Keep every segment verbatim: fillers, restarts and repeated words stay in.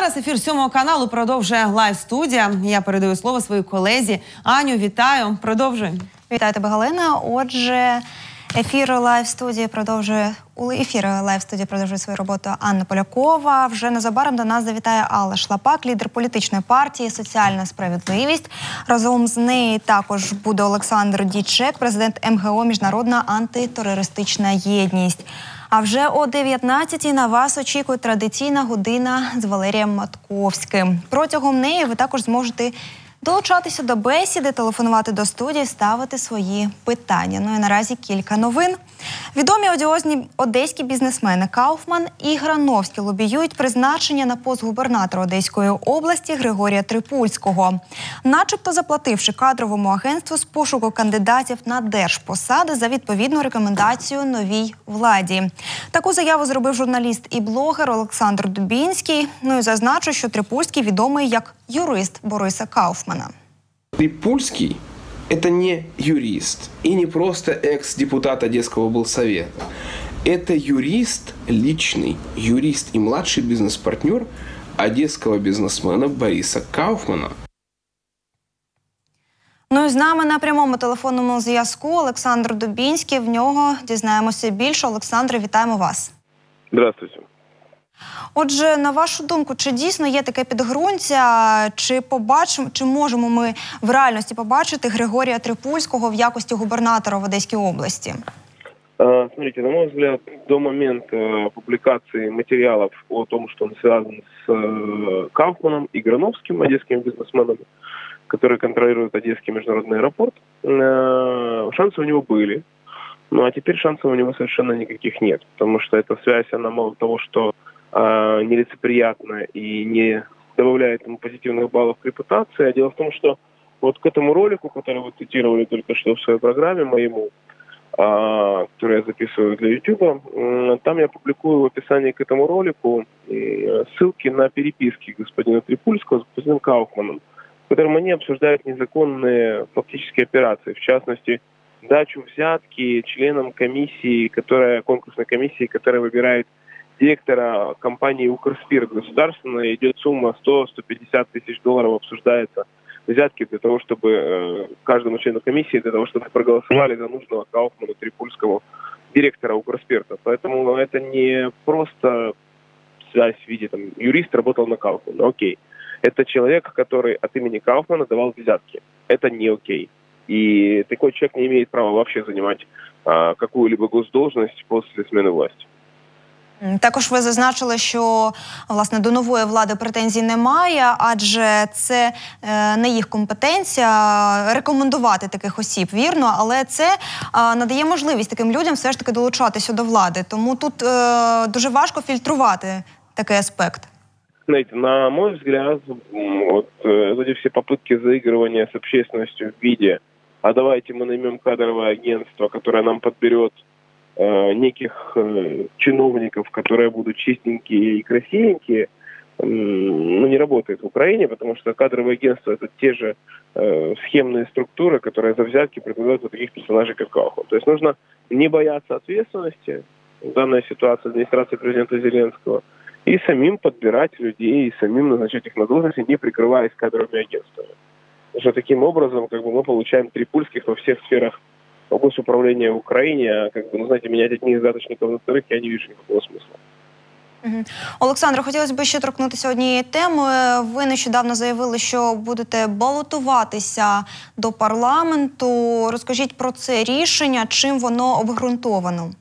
зараз ефір сьомого каналу продовжує лайв-студія. Я передаю слово своїй колезі. Аню, вітаю. Продовжуй. Вітаю тебе, Галина. Отже, ефір лайв-студії продовжує у ефір лайв-студії продовжує свою роботу Анна Полякова. Вже незабаром до нас завітає Алла Шлапак, лідер політичної партії «Соціальна справедливість». Разом з нею також буде Олександр Дійчек, президент ем ге о «Міжнародна антитерористична єдність». А вже о дев'ятнадцятій на вас очікує традиційна година з Валерієм Матковським. Протягом неї ви також зможете долучатися до бесіди, телефонувати до студії, ставити свої питання. Ну і наразі кілька новин. Відомі одіозні одеські бізнесмени Кауфман і Грановський лобіюють призначення на пост губернатора Одеської області Григорія Трипульського. Начебто заплативши кадровому агентству з пошуку кандидатів на держпосади за відповідну рекомендацію новій владі. Таку заяву зробив журналіст і блогер Олександр Дубінський. Ну і зазначу, що Трипульський відомий як юрист Бориса Кауфмана. Трипульский – это не юрист и не просто экс-депутат Одесского облсовета. Это юрист, личный юрист и младший бизнес-партнер одесского бизнесмена Бориса Кауфмана. Ну і з нами на прямому телефонному зв'язку Олександр Дубінський. В нього дізнаємося більше. Олександре, вітаємо вас. Здравствуйте. Отже, на вашу думку, чи дійсно є таке підґрунтя, чи побачимо, чи можемо ми в реальності побачити Григорія Трипульського в якості губернатора в Одеській области? Смотрите, на мой взгляд, до момента публикации материалов о том, что он связан с Кауфманом и Грановским, одесскими бизнесменами, которые контролируют Одесский международный аэропорт, шансы у него были. Ну а теперь шансов у него совершенно никаких нет, потому что эта связь, она мало того, что э, нелицеприятна и не добавляет ему позитивных баллов к репутации. А дело в том, что вот к этому ролику, который вы цитировали только что в своей программе моему, э, который я записываю для YouTube, э, там я публикую в описании к этому ролику э, ссылки на переписки господина Трипульского с господином Кауфманом, в котором они обсуждают незаконные фактические операции, в частности, дачу взятки членам комиссии, которая, конкурсной комиссии, которая выбирает директора компании «Укрспирт» государственной. Идет сумма сто — сто пятьдесят тысяч долларов, обсуждается взятки для того, чтобы э, каждому члену комиссии, для того, чтобы проголосовали за нужного Кауфмана Трипульского директора «Укрспирта». Поэтому это не просто связь в виде, там, юрист работал на Кауфмана, окей. Это человек, который от имени Кауфмана давал взятки. Это не окей. И такой человек не имеет права вообще занимать а, какую-либо госдолжность после смены власти. Також ви зазначили, що, власне, до нової влади претензій немає, адже це е, не їх компетенція рекомендувати таких осіб, вірно, але це е, надає можливість таким людям все ж таки долучатися до влади. Тому тут е, дуже важко фільтрувати такий аспект. Знаете, на мой взгляд, вот эти все попытки заигрывания с общественностью в виде «а давайте мы наймем кадровое агентство, которое нам подберет э, неких э, чиновников, которые будут чистенькие и красивенькие», э, ну, не работает в Украине, потому что кадровые агентства – это те же э, схемные структуры, которые за взятки предлагают вот таких персонажей, как Кауфман. То есть нужно не бояться ответственности в данной ситуации администрации президента Зеленского и самим подбирать людей, и самим назначать их на должности, не прикрываясь кадровыми агентствами. Потому что таким образом как бы, мы получаем Трипульских во всех сферах госуправления в Украине, а как бы, ну, знаете, менять одних задачников на вторых я не вижу никакого смысла. Угу. Олександр, хотілося б ще торкнутися однієї теми. Ви нещодавно заявили, що будете балотуватися до парламенту. Розкажіть про це рішення, чим воно обґрунтовано?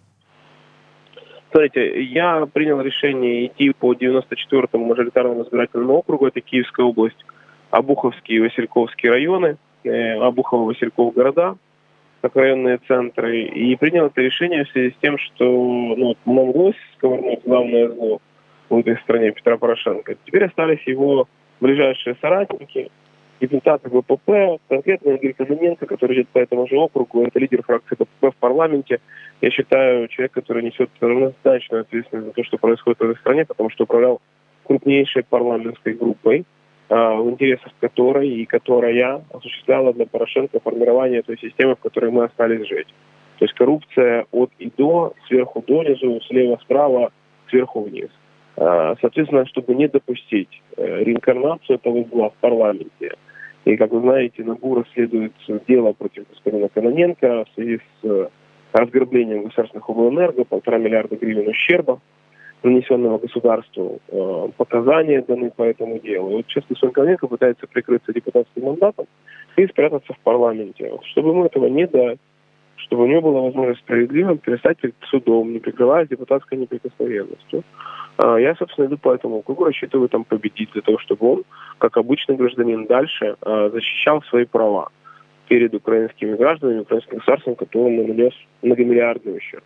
Смотрите, я принял решение идти по девяносто четвёртому мажоритарному избирательному округу, это Киевская область, Обуховский и Васильковский районы, Обухово-Васильков города, как районные центры. И принял это решение в связи с тем, что ну, нам удалось сковырнуть главное зло в этой стране Петра Порошенко. Теперь остались его ближайшие соратники, депутаты ВПП, конкретно Игорь Кононенко, который идет по этому же округу, это лидер фракции ВПП в парламенте. Я считаю, человек, который несет равнозначную ответственность за то, что происходит в этой стране, потому что управлял крупнейшей парламентской группой, в интересах которой и которая осуществляла для Порошенко формирование той системы, в которой мы остались жить. То есть коррупция от и до, сверху донизу, слева справа, сверху вниз. Соответственно, чтобы не допустить реинкарнацию этого зла в парламенте. И, как вы знаете, НАБУ расследует дело против господина Кононенко в связи с разграблением государственных облэнерго, полтора миллиарда гривен ущерба, нанесенного государству, показания даны по этому делу. И вот сейчас господин Кононенко пытается прикрыться депутатским мандатом и спрятаться в парламенте. Чтобы ему этого не дать, чтобы у него была возможность справедливо перестать перед судом, не прикрываясь депутатской неприкосновенностью. Я, собственно, иду по этому кругу, рассчитываю там победить для того, чтобы он, как обычный гражданин, дальше защищал свои права перед украинскими гражданами, украинским государством, которому нанес многомиллиардный ущерб.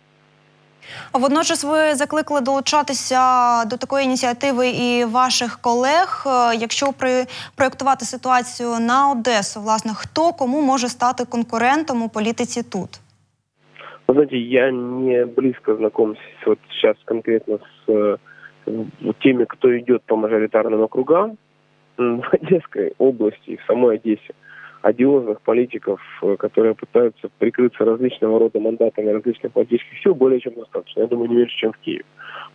Водночас ви закликали долучатися до такої ініціативи і ваших колег. Якщо при проєктувати ситуацію на Одесу, власне, хто кому може стати конкурентом у політиці тут? Вы знаете, я не близко знаком с, вот сейчас конкретно с э, теми, кто идет по мажоритарным округам в Одесской области и в самой Одессе. Одиозных политиков, которые пытаются прикрыться различного рода мандатами различных политических сил, более чем достаточно. Я думаю, не меньше, чем в Киеве.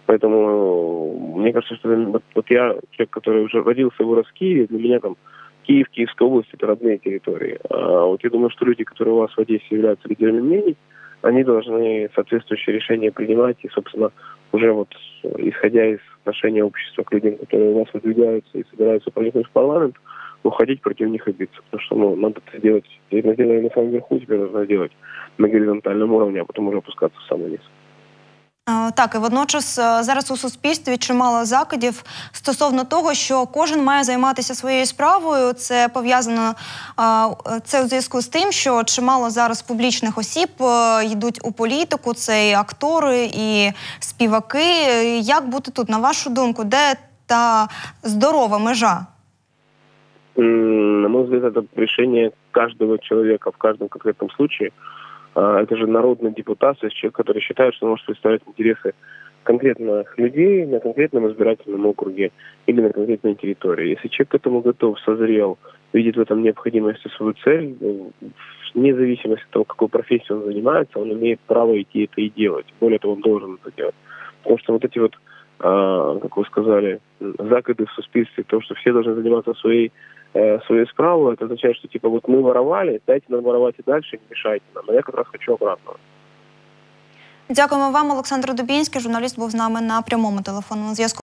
Поэтому мне кажется, что вот, вот я, человек, который уже родился и вырос в Киеве, для меня там Киев, Киевская область — это родные территории. А вот я думаю, что люди, которые у вас в Одессе являются лидерами мнений, они должны соответствующие решения принимать и, собственно, уже вот исходя из отношения общества к людям, которые у вас выдвигаются и собираются проникнуть в парламент, уходить против них и биться. Потому что ну, надо это делать, это сделали на самом верху, теперь нужно делать на горизонтальном уровне, а потом уже опускаться в самый низ. Так, і водночас зараз у суспільстві чимало закидів стосовно того, що кожен має займатися своєю справою. Це пов'язано, це у зв'язку з тим, що чимало зараз публічних осіб йдуть у політику, це і актори, і співаки. Як бути тут, на вашу думку, де та здорова межа? На мой взгляд, это решение каждого человека в каждом конкретном случае. Это же народный депутат, то есть человек, который считает, что может представлять интересы конкретных людей на конкретном избирательном округе или на конкретной территории. Если человек к этому готов, созрел, видит в этом необходимость и свою цель, вне зависимости от того, какой профессией он занимается, он имеет право идти это и делать. Более того, он должен это делать. Потому что вот эти вот, как вы сказали, закиды в суспільстві, то, что все должны заниматься своей свою справу, это означает, что типа вот мы воровали, дайте нам воровать и дальше, не мешайте нам. А я как раз хочу обратного. Дякуємо вам, Олександр Дубінський, журналіст, був з нами на прямому телефонному зв'язку.